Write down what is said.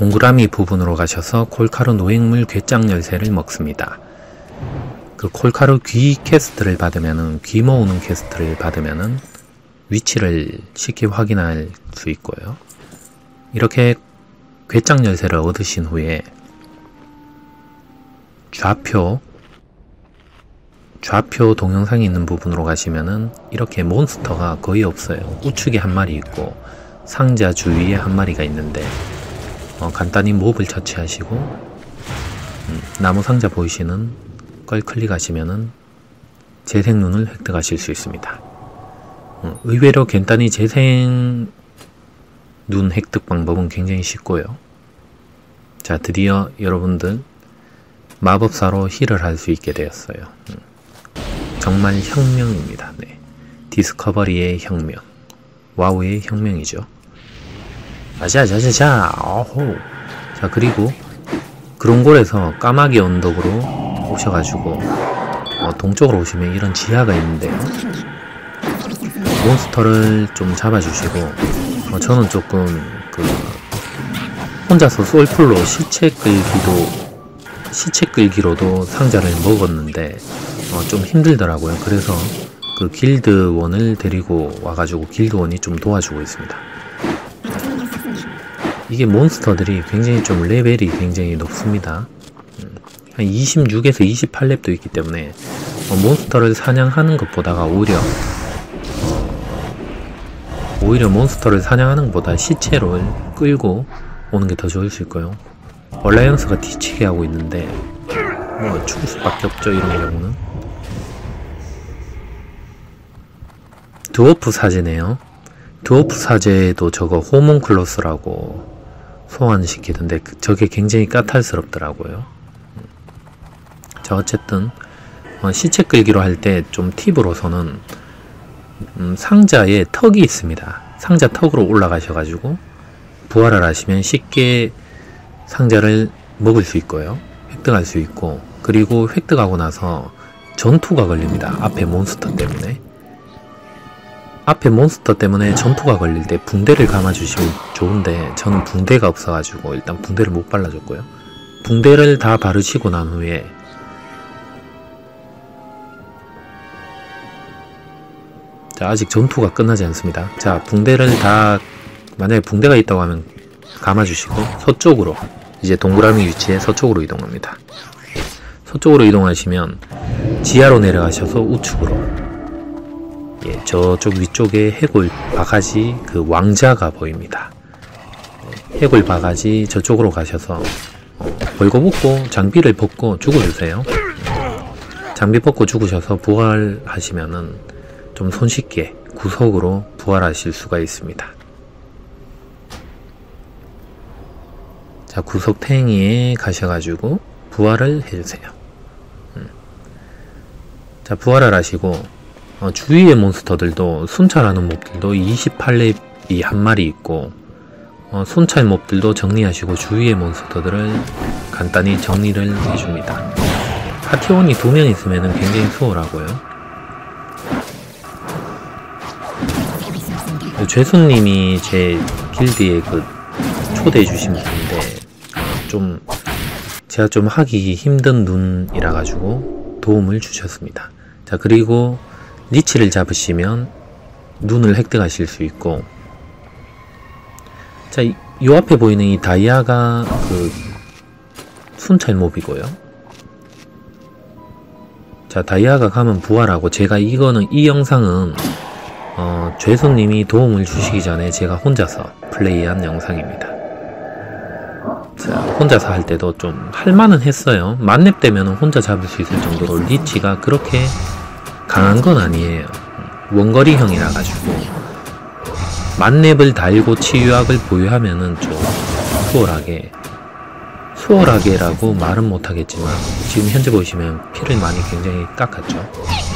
동그라미 부분으로 가셔서 콜카루 노획물 괴짝 열쇠를 먹습니다. 그 콜카루 귀 퀘스트를 받으면은, 귀 모으는 퀘스트를 받으면은 위치를 쉽게 확인할 수 있고요. 이렇게 괴짝 열쇠를 얻으신 후에 좌표 동영상이 있는 부분으로 가시면은 이렇게 몬스터가 거의 없어요. 우측에 한 마리 있고 상자 주위에 한 마리가 있는데 간단히 몹을 처치하시고 나무 상자 보이시는 걸 클릭하시면은 재생룬을 획득하실 수 있습니다. 의외로 간단히 재생룬 획득 방법은 굉장히 쉽고요. 자, 드디어 여러분들 마법사로 힐을 할 수 있게 되었어요. 정말 혁명입니다. 네. 디스커버리의 혁명, 와우의 혁명이죠. 아자자자자. 어호. 자, 그리고 그런골에서 까마귀 언덕으로 오셔가지고 동쪽으로 오시면 이런 지하가 있는데요. 몬스터를 좀 잡아주시고 저는 조금 혼자서 솔플로 시체 끌기로도 상자를 먹었는데 좀 힘들더라고요. 그래서 그 길드원을 데리고 와가지고 길드원이 좀 도와주고 있습니다. 이게 몬스터들이 굉장히 좀 레벨이 굉장히 높습니다. 한 26에서 28렙도 있기 때문에 몬스터를 사냥하는 것보다가 오히려 몬스터를 사냥하는 것보다 시체를 끌고 오는 게 더 좋을 수 있고요. 얼라이언스가 뒤치게 하고 있는데 죽을 수밖에 없죠. 이런 경우는. 드워프 사제네요. 드워프 사제도 저거 호문클로스라고 소환시키던데 저게 굉장히 까탈스럽더라고요. 자, 어쨌든 시체 끌기로 할 때 좀 팁으로서는 상자에 턱이 있습니다. 상자 턱으로 올라가셔가지고 부활을 하시면 쉽게 상자를 먹을 수 있고요. 획득할 수 있고, 그리고 획득하고 나서 전투가 걸립니다. 앞에 몬스터 때문에 전투가 걸릴 때 붕대를 감아주시면 좋은데 저는 붕대가 없어가지고 일단 붕대를 못 발라줬고요. 붕대를 다 바르시고 난 후에 자, 아직 전투가 끝나지 않습니다. 자, 붕대를 다 만약에 붕대가 있다고 하면 감아주시고 서쪽으로, 이제 동그라미 위치에 서쪽으로 이동합니다. 서쪽으로 이동하시면 지하로 내려가셔서 우측으로, 저쪽 위쪽에 해골 바가지 그 왕자가 보입니다. 해골 바가지 저쪽으로 가셔서 벌거벗고 장비를 벗고 죽어주세요. 장비 벗고 죽으셔서 부활하시면은 좀 손쉽게 구석으로 부활하실 수가 있습니다. 자, 구석 탱이에 가셔가지고 부활을 해주세요. 자, 부활을 하시고 주위의 몬스터들도 순찰하는 몹들도 28렙이 한 마리 있고 순찰 몹들도 정리하시고 주위의 몬스터들을 간단히 정리를 해줍니다. 파티원이 2명 있으면 굉장히 수월하고요. 죄수님이 제 길드에 초대해 주신 분인데 제가 좀 하기 힘든 눈이라 가지고 도움을 주셨습니다. 자, 그리고 리치를 잡으시면 눈을 획득하실 수 있고, 자, 요 앞에 보이는 이 다이아가 순찰 몹이고요. 자, 다이아가 가면 부활하고, 제가 이 영상은 죄수님이 도움을 주시기 전에 제가 혼자서 플레이한 영상입니다. 자, 혼자서 할 때도 좀 할만은 했어요. 만렙 되면 혼자 잡을 수 있을 정도로 리치가 그렇게 강한 건 아니에요. 원거리형이라 가지고 만렙을 달고 치유학을 보유하면은 좀 수월하게라고 말은 못하겠지만 지금 현재 보시면 피를 많이 굉장히 깎았죠.